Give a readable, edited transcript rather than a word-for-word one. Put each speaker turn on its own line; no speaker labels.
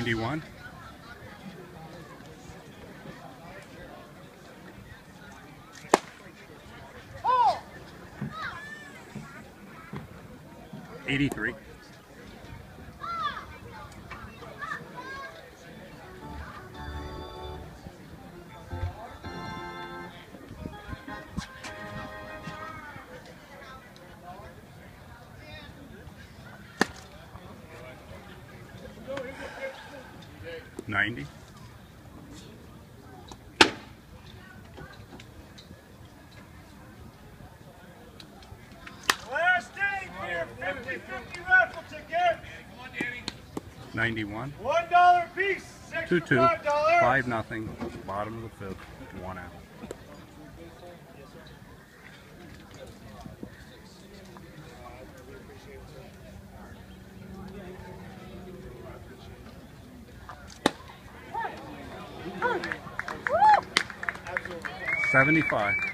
91.
Oh!
83. 90. 91.
$1 piece.
2-2.
$65.
5-0. Bottom of the fifth. 1 out. $75.